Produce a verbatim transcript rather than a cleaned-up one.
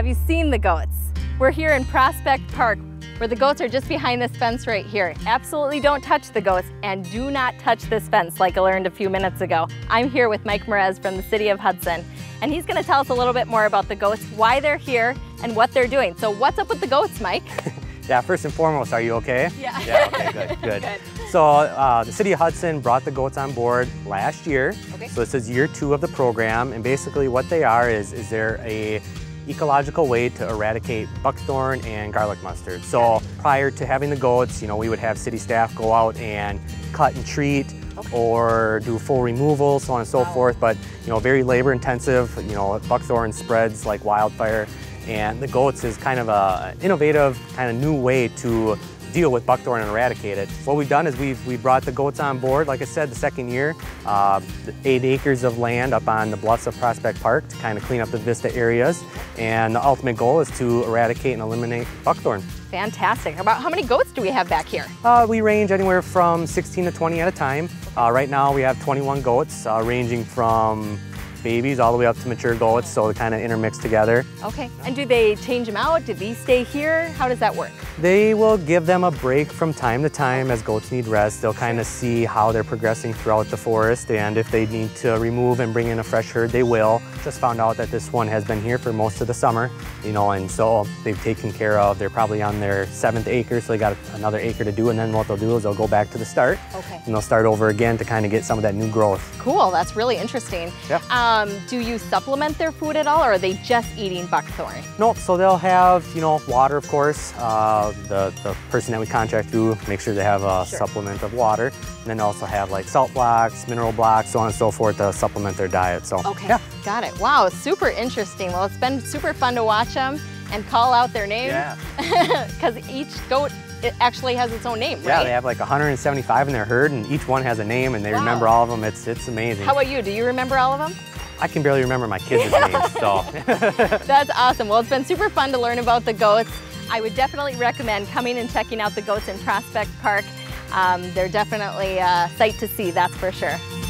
Have you seen the goats? We're here in Prospect Park, where the goats are just behind this fence right here. Absolutely don't touch the goats, and do not touch this fence like I learned a few minutes ago. I'm here with Mike Mroz from the City of Hudson, and he's gonna tell us a little bit more about the goats, why they're here, and what they're doing. So what's up with the goats, Mike? Yeah, first and foremost, are you okay? Yeah. Yeah, okay, good, good. Good. So uh, the City of Hudson brought the goats on board last year. Okay. So this is year two of the program, and basically what they are is, is they're a ecological way to eradicate buckthorn and garlic mustard. So prior to having the goats, you know, we would have city staff go out and cut and treat, okay, or do full removal, so on and so wow. forth, but you know, very labor intensive. You know, buckthorn spreads like wildfire, and the goats is kind of a innovative, kind of new way to deal with buckthorn and eradicate it. What we've done is we've, we've brought the goats on board, like I said, the second year, uh, eight acres of land up on the bluffs of Prospect Park to kind of clean up the vista areas. And the ultimate goal is to eradicate and eliminate buckthorn. Fantastic. About how many goats do we have back here? Uh, we range anywhere from sixteen to twenty at a time. Uh, right now we have twenty-one goats, uh, ranging from babies all the way up to mature goats, so they kind of intermix together. Okay, and do they change them out? Do these stay here? How does that work? They will give them a break from time to time as goats need rest. They'll kind of see how they're progressing throughout the forest, and if they need to remove and bring in a fresh herd, they will. Just found out that this one has been here for most of the summer, you know, and so they've taken care of. They're probably on their seventh acre, so they got another acre to do, and then what they'll do is they'll go back to the start. Okay. And they'll start over again to kind of get some of that new growth. Cool, that's really interesting. Yeah. Um, do you supplement their food at all, or are they just eating buckthorn? Nope, so they'll have, you know, water, of course. Uh, the, the person that we contract through, make sure they have a sure. supplement of water. And then they also have like salt blocks, mineral blocks, so on and so forth to supplement their diet. So, okay, yeah. Got it. Wow, super interesting. Well, it's been super fun to watch them and call out their names. Yeah. Because each goat, it actually has its own name, right? Yeah, they have like one hundred seventy-five in their herd, and each one has a name, and they wow. remember all of them. It's, it's amazing. How about you? Do you remember all of them? I can barely remember my kids' names, so. That's awesome. Well, it's been super fun to learn about the goats. I would definitely recommend coming and checking out the goats in Prospect Park. Um, they're definitely a sight to see, that's for sure.